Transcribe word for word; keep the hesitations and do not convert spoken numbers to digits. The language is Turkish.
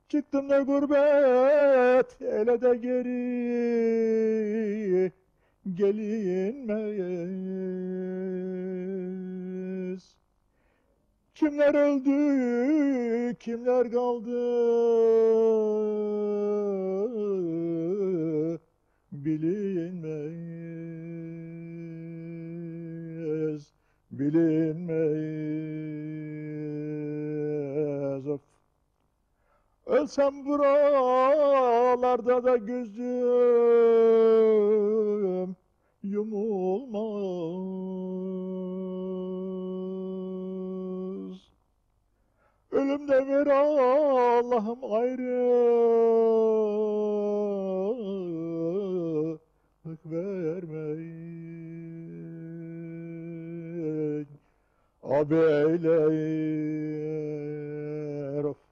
Çıktım da gurbet ele de geri gelinmez. Kimler öldü, kimler kaldı bilinmez, bilinmez. Of. Ölsem buralarda da gözüm yumulmaz. Ölümde ver Allah'ım ayrılık vermeyin. Ağabeyler of.